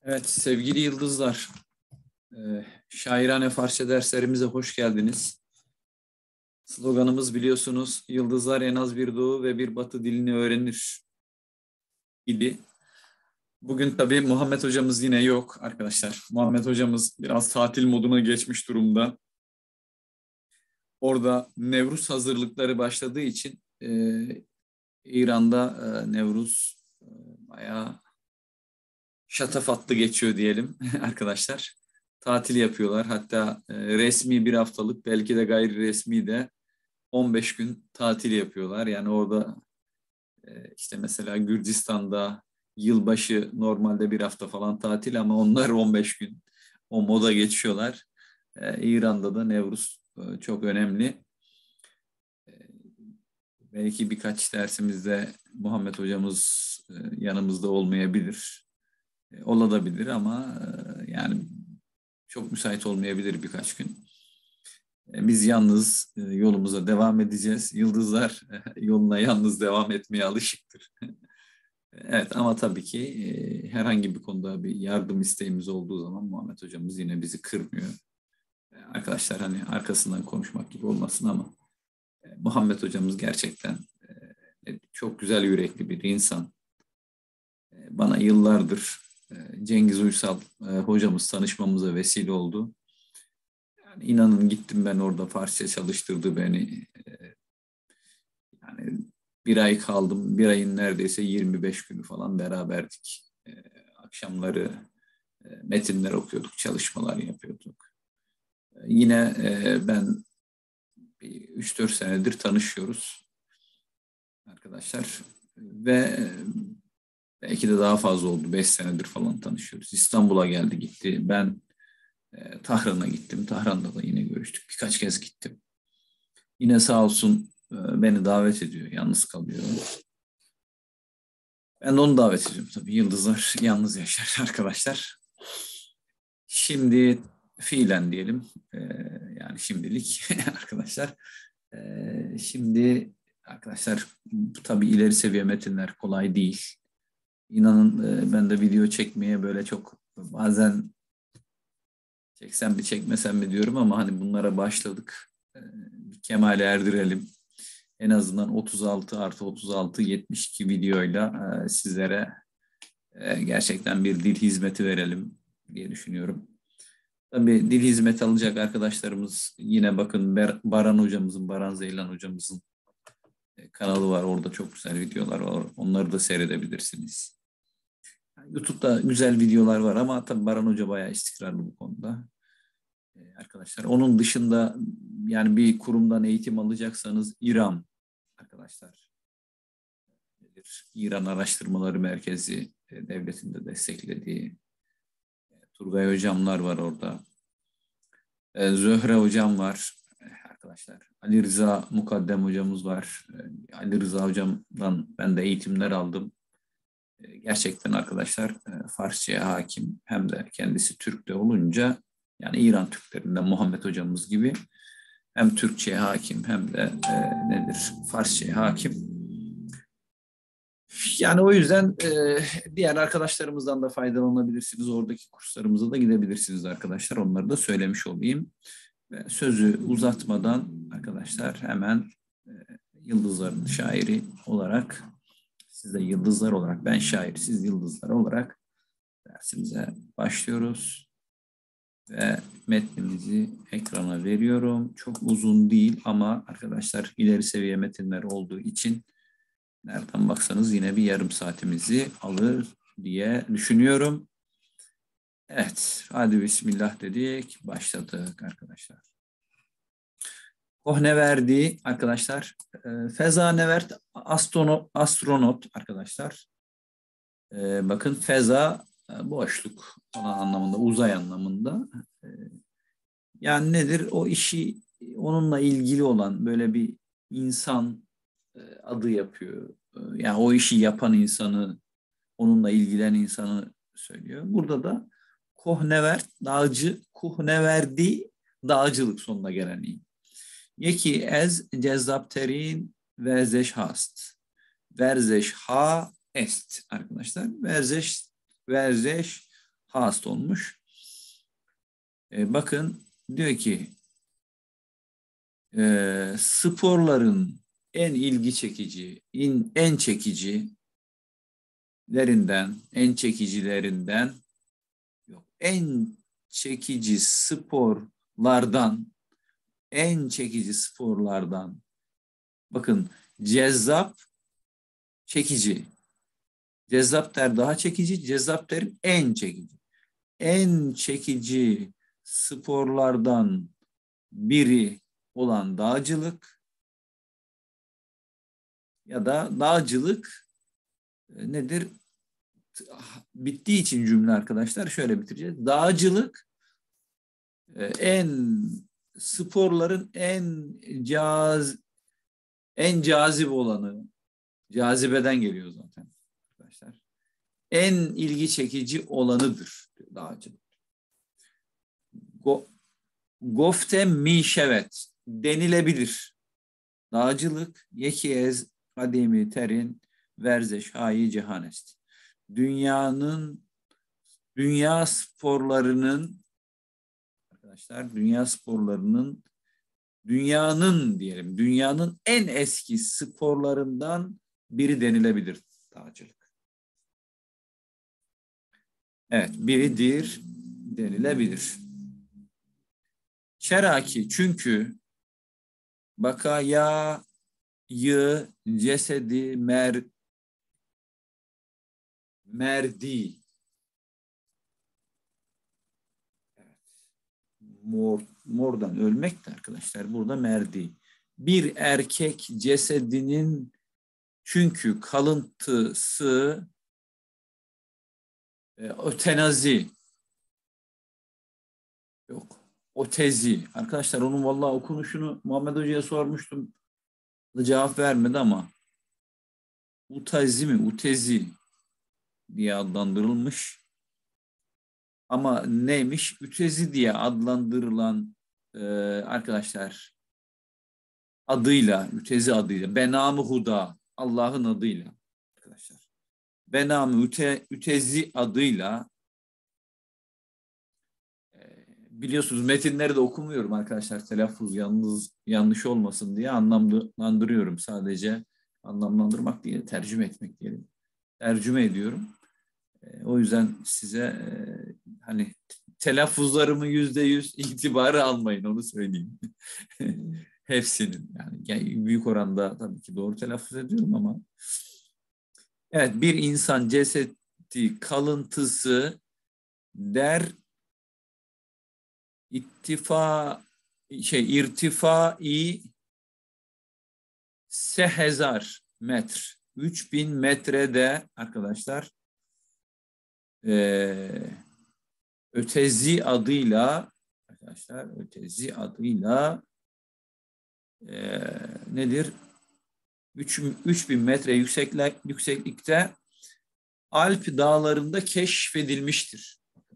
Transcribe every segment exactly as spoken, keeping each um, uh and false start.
Evet sevgili yıldızlar, e, şairane Farsça derslerimize hoş geldiniz. Sloganımız biliyorsunuz yıldızlar en az bir doğu ve bir batı dilini öğrenir idi. Bugün tabii Muhammed hocamız yine yok arkadaşlar. Muhammed hocamız biraz tatil moduna geçmiş durumda. Orada Nevruz hazırlıkları başladığı için e, İran'da e, Nevruz e, bayağı şatafatlı geçiyor diyelim arkadaşlar. Tatil yapıyorlar. Hatta e, resmi bir haftalık, belki de gayri resmi de on beş gün tatil yapıyorlar. Yani orada e, işte mesela Gürcistan'da yılbaşı normalde bir hafta falan tatil ama onlar on beş gün o moda geçiyorlar. E, İran'da da Nevruz e, çok önemli. E, belki birkaç dersimizde Muhammed hocamız e, yanımızda olmayabilir. E, olabilir ama e, yani çok müsait olmayabilir birkaç gün. E, Biz yalnız e, yolumuza devam edeceğiz. Yıldızlar e, yoluna yalnız devam etmeye alışıktır. Evet ama tabii ki e, herhangi bir konuda bir yardım isteğimiz olduğu zaman Muhammed hocamız yine bizi kırmıyor. E, Arkadaşlar hani arkasından konuşmak gibi olmasın ama e, Muhammed hocamız gerçekten e, çok güzel yürekli bir insan. E, Bana yıllardır e, Cengiz Uysal e, hocamız tanışmamıza vesile oldu. Yani inanın gittim ben orada Farsça çalıştırdı beni. Ee, Yani bir ay kaldım. Bir ayın neredeyse yirmi beş günü falan beraberdik. Ee, akşamları e, metinler okuyorduk, çalışmalar yapıyorduk. Ee, yine e, ben bir üç dört senedir tanışıyoruz arkadaşlar. Ve e, belki de daha fazla oldu. Beş senedir falan tanışıyoruz. İstanbul'a geldi gitti. Ben e, Tahran'a gittim. Tahran'da da yine görüştük. Birkaç kez gittim. Yine sağ olsun e, beni davet ediyor. Yalnız kalıyor. Ben de onu davet ediyorum tabii. Yıldızlar yalnız yaşar arkadaşlar. Şimdi fiilen diyelim. E, yani şimdilik arkadaşlar. E, şimdi arkadaşlar tabii ileri seviye metinler kolay değil. İnanın e, ben de video çekmeye böyle çok bazen çeksem mi çekmesem mi diyorum ama hani bunlara başladık. E, kemale erdirelim. En azından otuz altı artı otuz altı yetmiş iki videoyla e, sizlere e, gerçekten bir dil hizmeti verelim diye düşünüyorum. Tabii dil hizmeti alacak arkadaşlarımız yine bakın Baran hocamızın, Baran Zeylan hocamızın e, kanalı var. Orada çok güzel videolar var. Onları da seyredebilirsiniz. YouTube'da güzel videolar var ama tabii Baran Hoca bayağı istikrarlı bu konuda. E, arkadaşlar onun dışında yani bir kurumdan eğitim alacaksanız İran arkadaşlar. İran Araştırmaları Merkezi e, devletin de desteklediği e, Turgay hocamlar var orada. E, Zöhre hocam var e, arkadaşlar. Ali Rıza Mukaddem hocamız var. E, Ali Rıza hocamdan ben de eğitimler aldım. E, gerçekten arkadaşlar e, Farsçaya hakim hem de kendisi Türk de olunca yani İran Türklerinden Muhammed hocamız gibi hem Türkçeye hakim hem de e, nedir Farsçaya hakim. Yani o yüzden e, diğer arkadaşlarımızdan da faydalanabilirsiniz. Oradaki kurslarımıza da gidebilirsiniz arkadaşlar. Onları da söylemiş olayım. Ve sözü uzatmadan arkadaşlar hemen e, Yıldızların şairi olarak, siz de yıldızlar olarak, ben şair, siz yıldızlar olarak dersimize başlıyoruz. Ve metnimizi ekrana veriyorum. Çok uzun değil ama arkadaşlar ileri seviye metinler olduğu için nereden baksanız yine bir yarım saatimizi alır diye düşünüyorum. Evet, hadi bismillah dedik, başladık arkadaşlar. Kohneverdi arkadaşlar, Fezanevert astronot, astronot arkadaşlar. Bakın feza boşluk falan anlamında, uzay anlamında. Yani nedir? O işi onunla ilgili olan böyle bir insan adı yapıyor. Yani o işi yapan insanı, onunla ilgilenen insanı söylüyor. Burada da Kohnevert, dağcı, Kuhneverdi, dağcılık sonuna gelen iyi. Yeki ez cezzapterin verzeş hast. Verzeş ha est arkadaşlar. Verzeş, verzeş Hast olmuş. E, bakın diyor ki e, sporların en ilgi çekici, in, en çekicilerinden, en çekicilerinden yok, en çekici sporlardan, en çekici sporlardan. Bakın cezzap, çekici. Cezzap der daha çekici, cezzap der en çekici. En çekici sporlardan biri olan dağcılık ya da dağcılık e, nedir? Bittiği için cümle arkadaşlar şöyle bitireceğiz. Dağcılık e, en sporların en caz en cazip olanı, cazibeden geliyor zaten arkadaşlar. En ilgi çekici olanıdır dağcılık. Go, gofte mişevet denilebilir. Dağcılık yeki ez kadimi terin verzeş hayi cehanest. Dünyanın dünya sporlarının arkadaşlar dünya sporlarının dünyanın diyelim dünyanın en eski sporlarından biri denilebilir dağcılık. Evet, biridir denilebilir. Şeraki çünkü bakayayı cesedi mer merdi evet. Mor, mordan ölmek de arkadaşlar burada merdi. Bir erkek cesedinin çünkü kalıntısı e, ötenazi yok. Otezi. Arkadaşlar onun vallahi okunuşunu Muhammed Hoca'ya sormuştum. Cevap vermedi ama utezi mi? Utezi diye adlandırılmış. Ama neymiş? Ütezi diye adlandırılan e, arkadaşlar adıyla, ütezi adıyla, Benam-ı Huda, Allah'ın adıyla arkadaşlar. Benam-ı Üte, Ütezi adıyla e, biliyorsunuz metinleri de okumuyorum arkadaşlar. Telaffuz yalnız yanlış olmasın diye anlamlandırıyorum sadece. Anlamlandırmak diye tercüme etmek diyelim. Tercüme ediyorum. E, o yüzden size e, hani telaffuzlarımı yüzde yüz itibarı almayın onu söyleyeyim. Hepsinin yani büyük oranda tabii ki doğru telaffuz ediyorum ama evet bir insan cesedi kalıntısı der ittifa şey irtifai sehezar metr üç bin metrede arkadaşlar e, ötezi adıyla arkadaşlar ötezi adıyla e, nedir? üç bin metre yükseklik, yükseklikte Alp dağlarında keşfedilmiştir.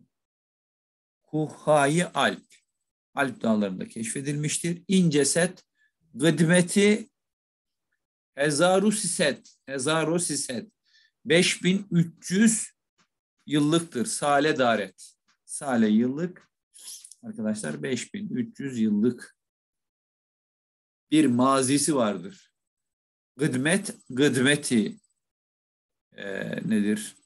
Kuhayı Alp. Alp dağlarında keşfedilmiştir. İnceset gıdmeti Hezarusiset. Hezarusiset. beş bin üç yüz yıllıktır. Sale daret. Sale yıllık. Arkadaşlar beş bin üç yüz yıllık bir mazisi vardır. Gıdmet, gıdmeti e, nedir?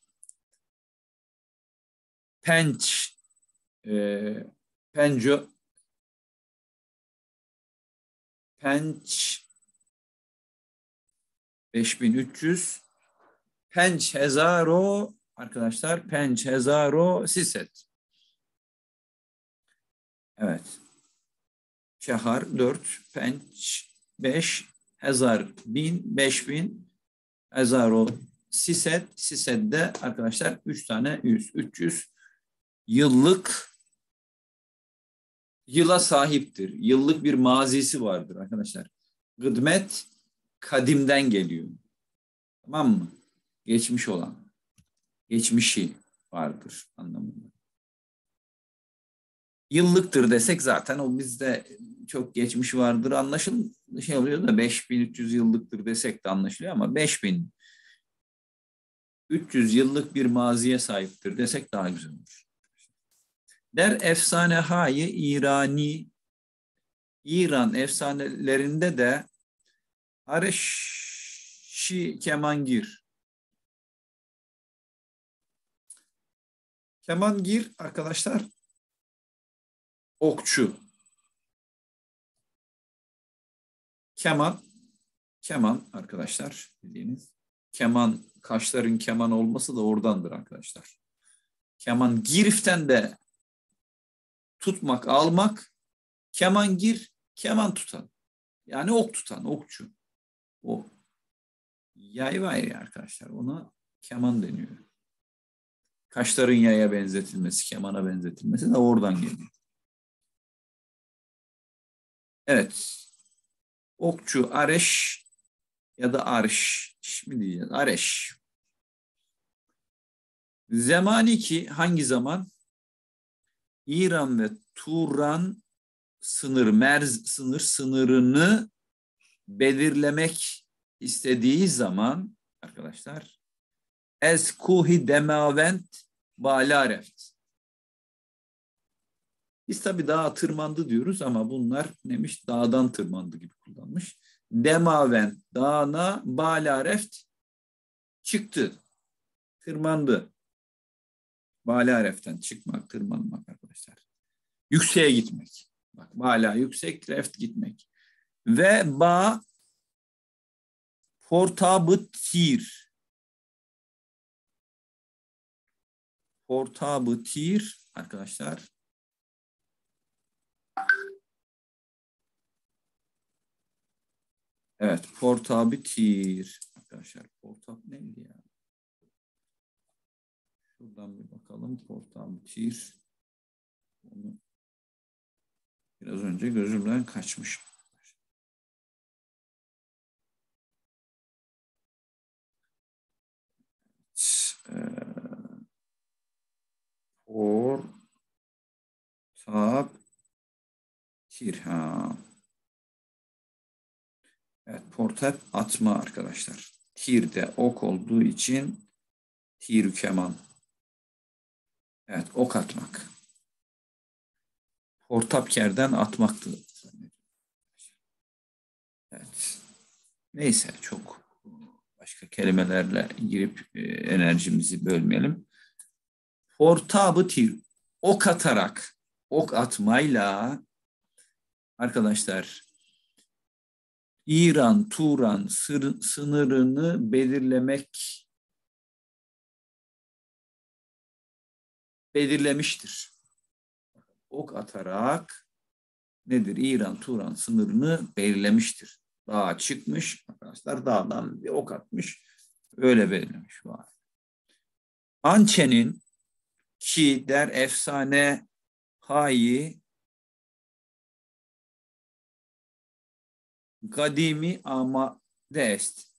Penç, e, penco, penç beş bin üç yüz, penç hezaro arkadaşlar, penç hezaro siset. Evet. Şehar dört, penç beş, hezar bin, beş bin, hezaro siset, siset de arkadaşlar üç tane yüz, üç yüz yıllık yıla sahiptir. Yıllık bir mazisi vardır arkadaşlar. Gıdmet kadimden geliyor. Tamam mı? Geçmiş olan. Geçmişi vardır anlamında. Yıllıktır desek zaten o bizde çok geçmiş vardır anlaşıl şey oluyor da beş bin üç yüz yıllıktır desek de anlaşılıyor ama beş bin üç yüz yıllık bir maziye sahiptir desek daha güzel olur. Der efsane hayı İrani, İran efsanelerinde de Areşi kemangir. Kemangir arkadaşlar okçu. Keman, keman arkadaşlar bildiğiniz. Keman, kaşların keman olması da oradandır arkadaşlar. Keman giriften de tutmak, almak. Kemangir, keman tutan. Yani ok tutan, okçu. O yay var ya arkadaşlar, ona keman deniyor. Kaşların yaya benzetilmesi, kemana benzetilmesi de oradan geliyor. Evet. Okçu, areş ya da arş mi diyeceğiz? Areş. Zemaniki hangi zaman? İran ve Turan sınır, merz sınır sınırını belirlemek istediği zaman arkadaşlar ez kuhi demavent balareft. Biz tabii dağa tırmandı diyoruz ama bunlar neymiş? Dağdan tırmandı gibi kullanmış. Demavent dağına balareft çıktı. Tırmandı. Balareften çıkmak, tırmanmak arkadaşlar. Yükseğe gitmek. Bak bala yüksek, reft gitmek. Ve ba portabı tir. Portabı tir arkadaşlar. Evet, portabı tir. Arkadaşlar portab neydi ya? Şuradan bir bakalım. Portabı tir. Onu biraz önce gözümden kaçmış. Portab tir. Ha. Evet, portab atma arkadaşlar. Tir de ok olduğu için tir keman. Evet, ok atmak. Portapkerden atmaktı. Evet. Neyse çok başka kelimelerle girip e, enerjimizi bölmeyelim. Portabı tir. Ok atarak, ok atmayla arkadaşlar İran, Turan sır, sınırını belirlemek belirlemiştir. Ok atarak nedir? İran, Turan sınırını belirlemiştir. Dağa çıkmış arkadaşlar, dağdan bir ok atmış, öyle belirlemiş. Var. Ançe'nin ki der efsane hayi kadimi ama dest.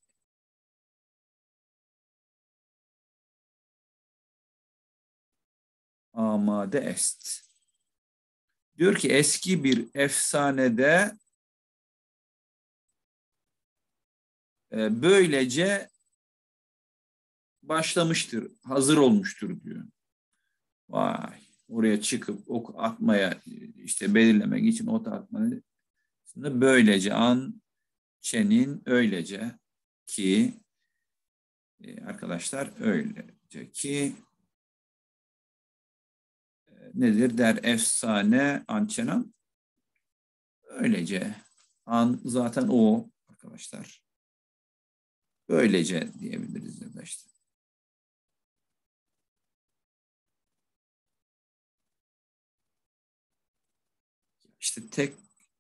Amade est. Diyor ki eski bir efsanede e, böylece başlamıştır, hazır olmuştur diyor. Vay, oraya çıkıp ok atmaya işte belirlemek için ok atmayı böylece an çenin öylece ki e, arkadaşlar öylece ki e, nedir der efsane ançenan öylece an zaten o arkadaşlar böylece diyebiliriz ya da işte. İşte tek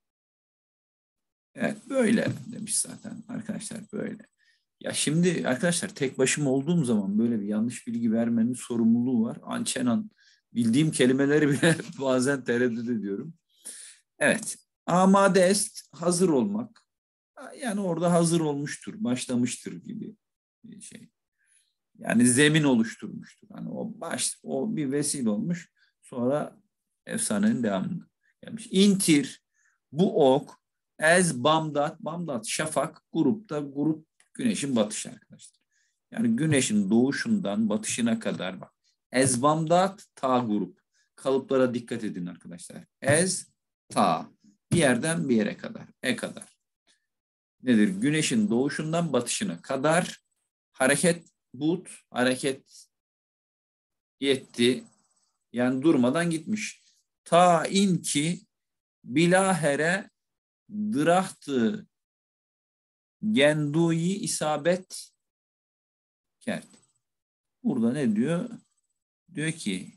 evet böyle demiş zaten arkadaşlar böyle. Ya şimdi arkadaşlar tek başıma olduğum zaman böyle bir yanlış bilgi vermenin sorumluluğu var. Ançenan bildiğim kelimeleri bile bazen tereddüt ediyorum. Evet. Amade est hazır olmak. Yani orada hazır olmuştur, başlamıştır gibi bir şey. Yani zemin oluşturmuştur. Hani o baş o bir vesile olmuş. Sonra efsanenin devamında gelmiş. İntir bu ok ez Bamdat, Bamdat şafak grupta grup güneşin batışı arkadaşlar. Yani güneşin doğuşundan batışına kadar bak. Ez Bamdat ta grup. kalıplara dikkat edin arkadaşlar. Ez, ta. Bir yerden bir yere kadar. E kadar. Nedir? Güneşin doğuşundan batışına kadar hareket but, hareket yetti. Yani durmadan gitmiş. Ta in ki bilahere dırahtı genduyi isabet kert. Burada ne diyor? Diyor ki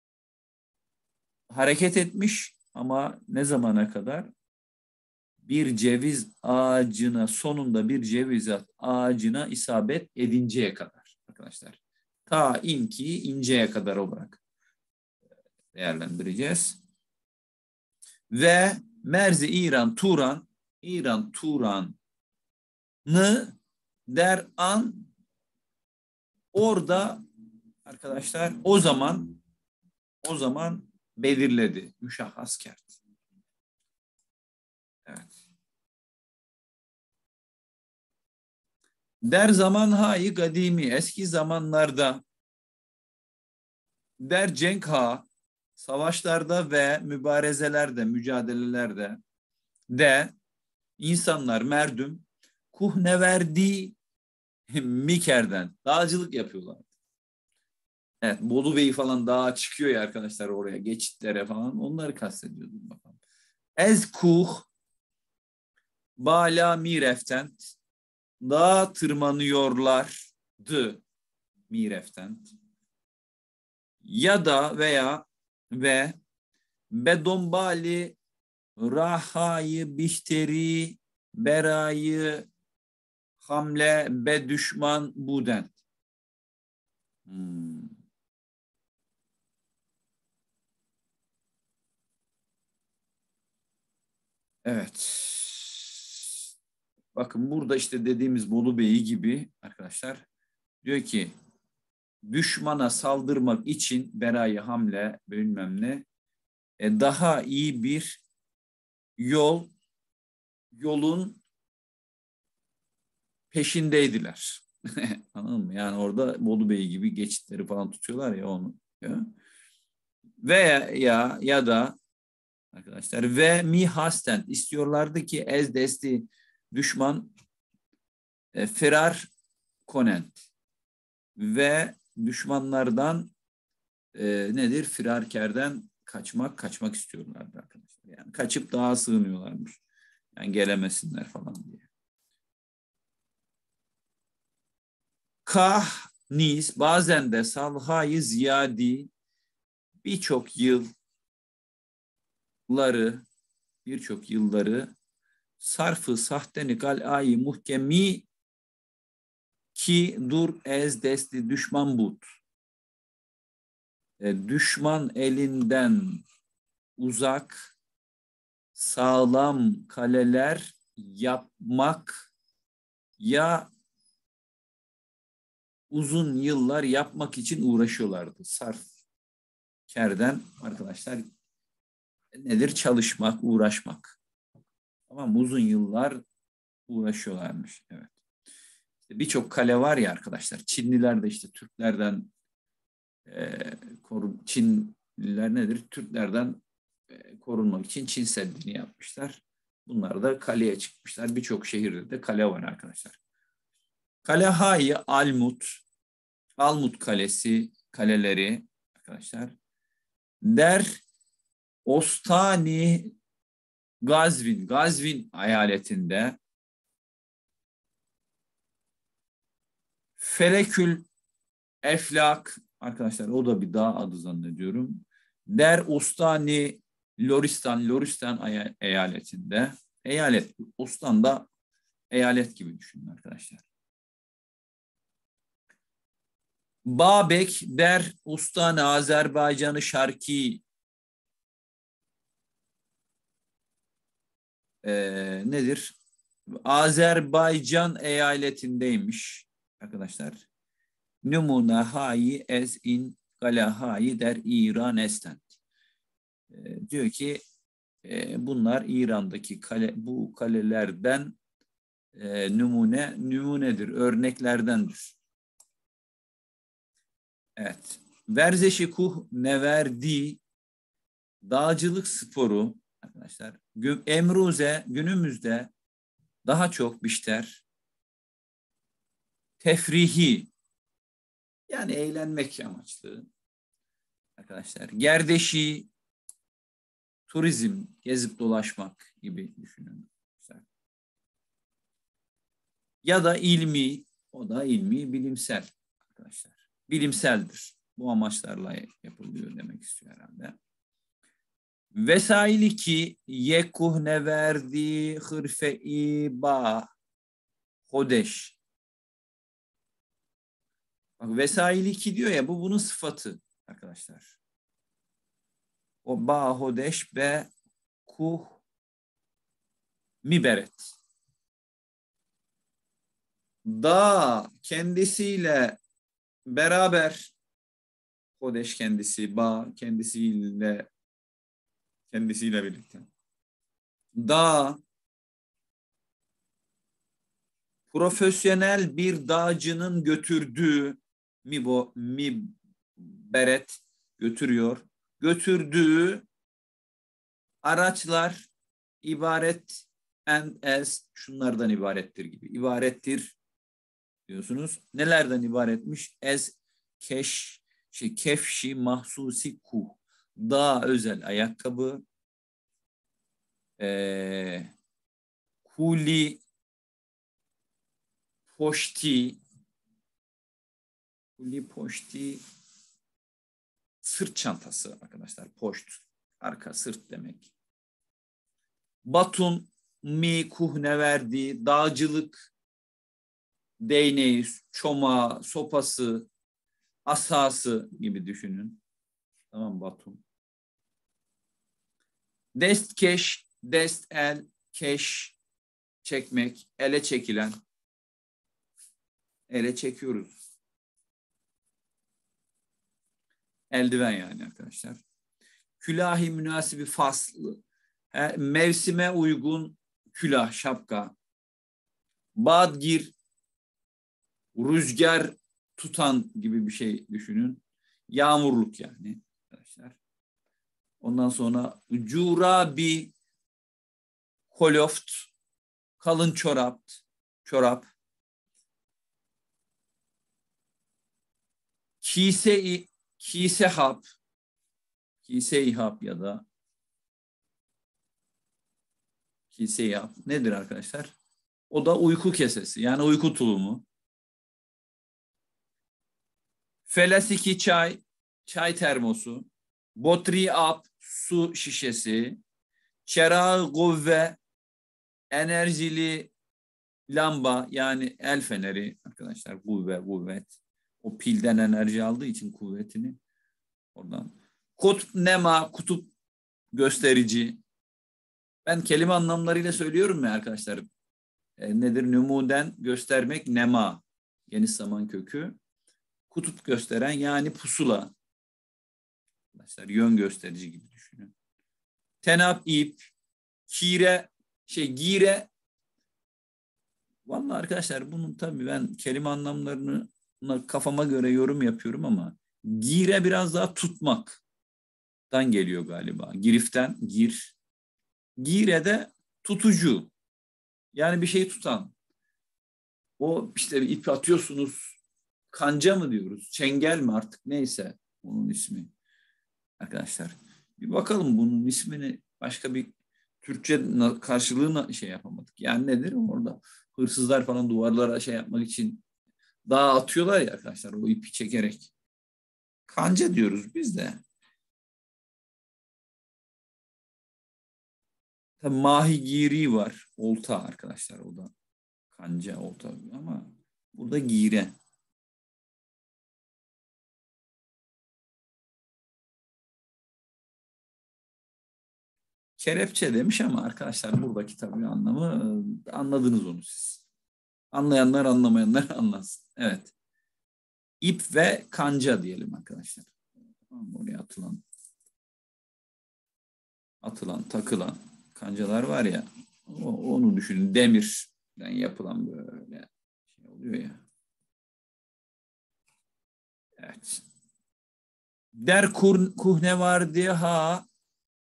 hareket etmiş ama ne zamana kadar? Bir ceviz ağacına, sonunda bir ceviz ağacına isabet edinceye kadar arkadaşlar. Ta in ki inceye kadar olarak değerlendireceğiz. Ve Merzi İran Turan, İran Turan'ı der an orada arkadaşlar o zaman o zaman belirledi. Müşahhas kert. Evet. Der zaman hayı kadimi eski zamanlarda der cenk ha savaşlarda ve mübarezelerde, mücadelelerde de insanlar merdüm kuhneverdi mikerden dağcılık yapıyorlar. Evet, Bolu Bey falan dağa çıkıyor ya arkadaşlar oraya geçitlere falan onları kastediyordum bakalım. Ez kuh bala mireftent dağa tırmanıyorlardı mireftent ya da veya ve bedombali rahayı bihteri berayı hamle be düşman buden. Hmm. Evet. Bakın burada işte dediğimiz Bolu Bey'i gibi arkadaşlar diyor ki düşmana saldırmak için berayı hamle bilmem ne e, daha iyi bir yol yolun peşindeydiler. Anladın mı? Yani orada Bolu Bey gibi geçitleri falan tutuyorlar ya onu. Ya. Veya ya ya da arkadaşlar ve mi hasten istiyorlardı ki ez desti düşman e, firar konent ve düşmanlardan e, nedir? Firarkerden kaçmak, kaçmak istiyorlardı arkadaşlar. Yani kaçıp dağa sığınıyorlarmış. Yani gelemesinler falan diye. Kah, nis, bazen de salhayı ziyadi birçok yılları, birçok yılları sarfı sahteni gal'ayı muhkemi ki dur ez desti düşman but. E, düşman elinden uzak sağlam kaleler yapmak ya uzun yıllar yapmak için uğraşıyorlardı. Sarf kerden arkadaşlar nedir? Çalışmak, uğraşmak. Tamam uzun yıllar uğraşıyorlarmış. Evet. İşte birçok kale var ya arkadaşlar. Çinliler de işte Türklerden e, korun, Çinliler nedir? Türklerden e, korunmak için Çin Seddi'ni yapmışlar. Bunlar da kaleye çıkmışlar. Birçok şehirde de kale var arkadaşlar. Kale Hayi Almut, Almut Kalesi, kaleleri arkadaşlar. Der Ostani Gazvin, Gazvin eyaletinde Ferekül Eflak arkadaşlar o da bir dağ adı zannediyorum. Der Ostani Loristan, Loristan eyaletinde eyalet, Ostan da eyalet gibi düşünün arkadaşlar. Babek der Ustan Azerbaycan'ı Şarki e, nedir? Azerbaycan eyaletindeymiş arkadaşlar. Numune hayi ez in gala hayi der İran estent. E, diyor ki e, bunlar İran'daki kale, bu kalelerden e, numune, numunedir, örneklerdendir. Evet. Verzeşi kuh neverdi dağcılık sporu arkadaşlar emruze günümüzde daha çok bişter tefrihi yani eğlenmek amaçlı arkadaşlar. Gerdeşi turizm, gezip dolaşmak gibi düşünün. Ya da ilmi, o da ilmi, bilimsel arkadaşlar. Bilimseldir. Bu amaçlarla yapılıyor demek istiyor herhalde. Vesaili ki yekuh neverdi hırfe-i ba hodeş. Bak vesaili ki diyor ya bu bunun sıfatı arkadaşlar. O ba hodeş be kuh miberet. Da kendisiyle beraber hodeş kendisi, ba kendisiyle kendisiyle birlikte. Da profesyonel bir dağcının götürdüğü mi bu mi beret götürüyor. Götürdüğü araçlar ibaret and as şunlardan ibarettir gibi. İbarettir diyorsunuz. Nelerden ibaretmiş? As keş şey kefşi mahsusi kuh. Daha özel ayakkabı. Ee, kuli poşti kuli poşti sırt çantası arkadaşlar. Poşt. Arka sırt demek. Batun mi kuhne verdi. Dağcılık değneği, çomağı, sopası, asası gibi düşünün. Tamam Batum. Destkeş, dest el, keş çekmek, ele çekilen. Ele çekiyoruz. Eldiven yani arkadaşlar. Külahi münasibi faslı. Mevsime uygun külah, şapka. Badgir, rüzgar tutan gibi bir şey düşünün. Yağmurluk yani arkadaşlar. Ondan sonra curabi, koloft, kalın çorap, çorap. Kise, kise hap, kise hap ya da kise hap nedir arkadaşlar? O da uyku kesesi yani uyku tulumu. Felasiki çay, çay termosu. Botri ap, su şişesi. Çerağı kuvve, enerjili lamba yani el feneri arkadaşlar kuvve, kuvvet. O pilden enerji aldığı için kuvvetini oradan. Kutup nema, kutup gösterici. Ben kelime anlamlarıyla söylüyorum ya arkadaşlar. E, nedir? Numuden göstermek nema. Geniş zaman kökü. Kutup gösteren yani pusula. Arkadaşlar yön gösterici gibi düşünün. Tenap ip, kire, şey gire. Vallahi arkadaşlar bunun tabii ben kelime anlamlarını kafama göre yorum yapıyorum ama gire biraz daha tutmaktan geliyor galiba. Giriften gir. Gire de tutucu. Yani bir şeyi tutan. O işte bir ip atıyorsunuz. Kanca mı diyoruz? Çengel mi artık neyse onun ismi. Arkadaşlar bir bakalım bunun ismini başka bir Türkçe karşılığına şey yapamadık. Yani nedir orada? Hırsızlar falan duvarlara şey yapmak için dağa atıyorlar ya arkadaşlar o ipi çekerek. Kanca diyoruz biz de. Tabii mahigiri var. Olta arkadaşlar o da. Kanca, olta ama burada gire. Kelepçe demiş ama arkadaşlar buradaki tabii anlamı anladınız onu siz. Anlayanlar anlamayanlar anlasın. Evet. İp ve kanca diyelim arkadaşlar. Oraya atılan atılan, takılan kancalar var ya onu düşünün. Demirden yapılan böyle şey oluyor ya. Evet. Der kuhne var diye ha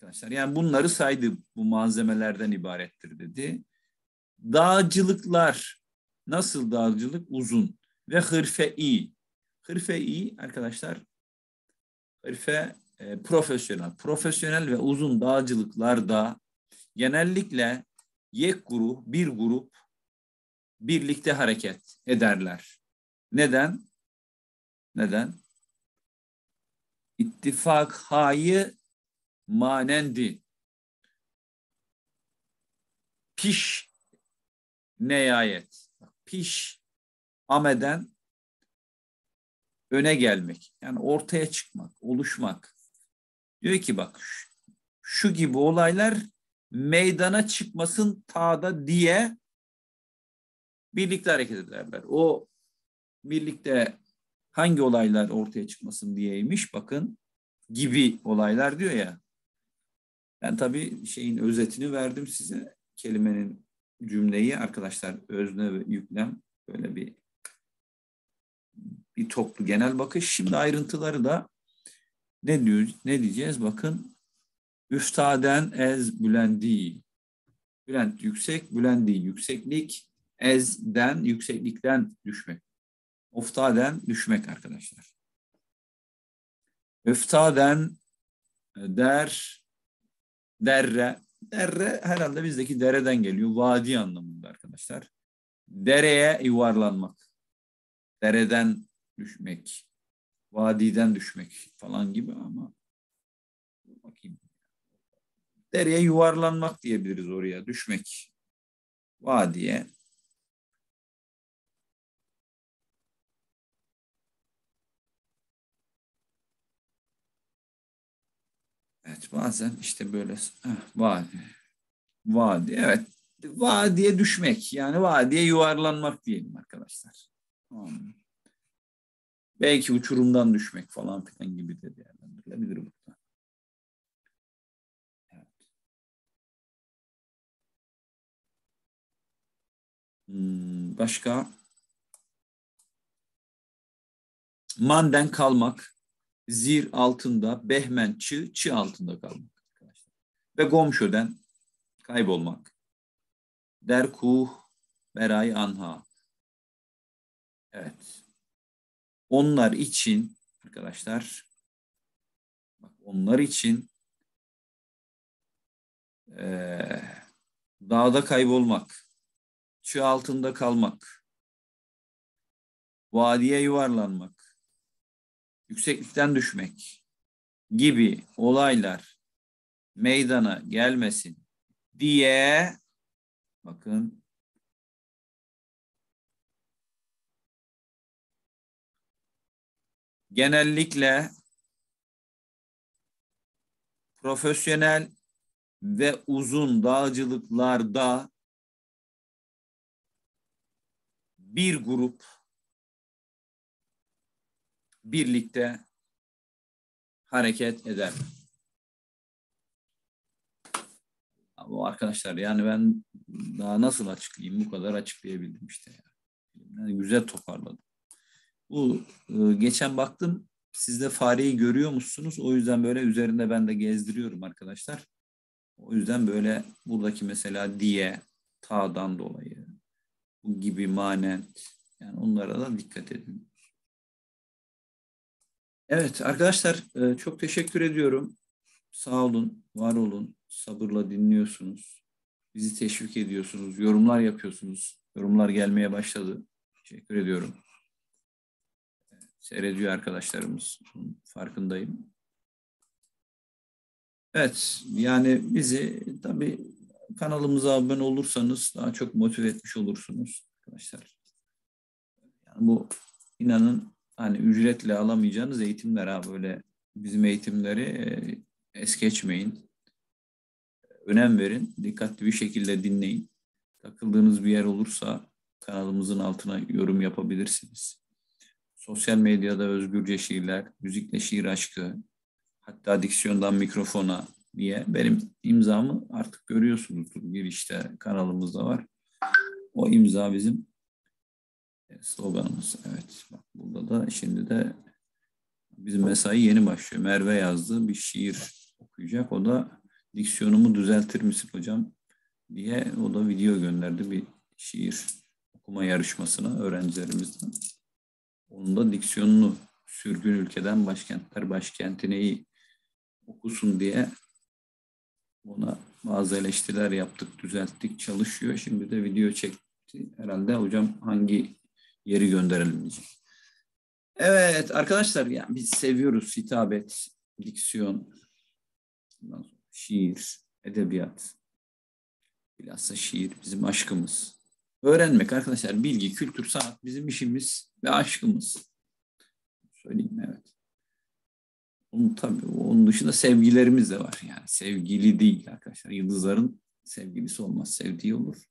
arkadaşlar. Yani bunları saydı, bu malzemelerden ibarettir dedi. Dağcılıklar, nasıl dağcılık? Uzun. Ve hırfe-i. Hırfe-i arkadaşlar, hırfe e, profesyonel. Profesyonel ve uzun dağcılıklarda genellikle yek grup, bir grup birlikte hareket ederler. Neden? Neden? İttifak hayı manendi. Piş nihayet. Piş ameden öne gelmek. Yani ortaya çıkmak, oluşmak. Diyor ki bak şu, şu gibi olaylar meydana çıkmasın tağda diye birlikte hareket ederler. O birlikte hangi olaylar ortaya çıkmasın diyeymiş bakın, gibi olaylar diyor ya. Ben tabii şeyin özetini verdim size. Kelimenin, cümleyi arkadaşlar, özne ve yüklem, böyle bir bir toplu genel bakış. Şimdi ayrıntıları da ne diyor, ne diyeceğiz? Bakın. Üftaden ez bülendi. Bülent yüksek, bülendi yükseklik. Ezden yükseklikten düşmek. Oftaden düşmek arkadaşlar. Üftaden der, derre. Derre herhalde bizdeki dereden geliyor. Vadi anlamında arkadaşlar. Dereye yuvarlanmak. Dereden düşmek. Vadiden düşmek falan gibi ama bakayım. Dereye yuvarlanmak diyebiliriz oraya. Düşmek. Vadiye. Evet, bazen işte böyle heh, vadi. Vadi, evet. Vadiye düşmek. Yani vadiye yuvarlanmak diyelim arkadaşlar. Hmm. Belki uçurumdan düşmek falan filan gibi de değerlendirilebilir burada. Evet. Hmm, başka? Manden kalmak. Zir altında, behmen çı, çı altında kalmak arkadaşlar. Ve gomşöden kaybolmak. Derkuh, beray anha. Evet. Onlar için arkadaşlar, bak onlar için ee, dağda kaybolmak, çığ altında kalmak, vadiye yuvarlanmak, yükseklikten düşmek gibi olaylar meydana gelmesin diye, bakın, genellikle profesyonel ve uzun dağcılıklarda bir grup birlikte hareket eder. Ama arkadaşlar, yani ben daha nasıl açıklayayım? Bu kadar açıklayabildim işte. Yani güzel toparladım. Bu e, geçen baktım, siz de fareyi görüyor musunuz? O yüzden böyle üzerinde ben de gezdiriyorum arkadaşlar. O yüzden böyle buradaki mesela diye, ta'dan dolayı, bu gibi manent, yani onlara da dikkat edin. Evet arkadaşlar, e, çok teşekkür ediyorum. Sağ olun, var olun, sabırla dinliyorsunuz. Bizi teşvik ediyorsunuz, yorumlar yapıyorsunuz. Yorumlar gelmeye başladı. Teşekkür ediyorum. Seyrediyor arkadaşlarımız, farkındayım. Evet, yani bizi tabii kanalımıza abone olursanız daha çok motive etmiş olursunuz arkadaşlar. Yani bu, inanın, hani ücretle alamayacağınız eğitimler, ha böyle bizim eğitimleri e, es geçmeyin. Önem verin, dikkatli bir şekilde dinleyin. Takıldığınız bir yer olursa kanalımızın altına yorum yapabilirsiniz. Sosyal medyada özgürce şiirler, müzikle şiir aşkı, hatta diksiyondan mikrofona diye benim imzamı artık görüyorsunuzdur. Girişte kanalımızda var. O imza bizim sloganımız. Evet, bak burada da şimdi de bizim mesai yeni başlıyor. Merve yazdı, bir şiir okuyacak. O da diksiyonumu düzeltir misin hocam diye o da video gönderdi bir şiir okuma yarışmasına öğrencilerimizden. Onun da diksiyonunu sürgün ülkeden başkentler başkentine iyi okusun diye ona bazı eleştiriler yaptık, düzelttik, çalışıyor. Şimdi de video çekti. Herhalde hocam hangi yeri gönderelim diyecek. Evet arkadaşlar, yani biz seviyoruz hitabet, diksiyon, şiir, edebiyat. Bilhassa şiir bizim aşkımız. Öğrenmek arkadaşlar, bilgi, kültür, sanat bizim işimiz ve aşkımız. Söyleyeyim, evet. Onun, tabii, onun dışında sevgilerimiz de var. Yani sevgili değil arkadaşlar. Yıldızların sevgilisi olmaz, sevdiği olur.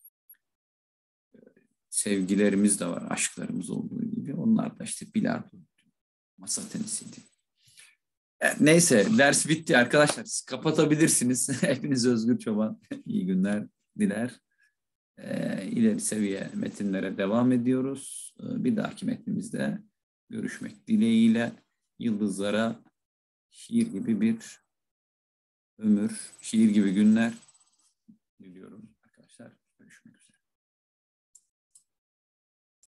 Sevgilerimiz de var, aşklarımız olduğu gibi. Onlar da işte bilardo, masa tenisiydi. Evet, neyse, ders bitti arkadaşlar. Siz kapatabilirsiniz. Hepiniz Özgür Çoban. İyi günler diler. Ee, ileri seviye metinlere devam ediyoruz. Ee, bir dahaki metnimizde görüşmek dileğiyle. Yıldızlara şiir gibi bir ömür, şiir gibi günler diliyorum arkadaşlar. Görüşmek üzere.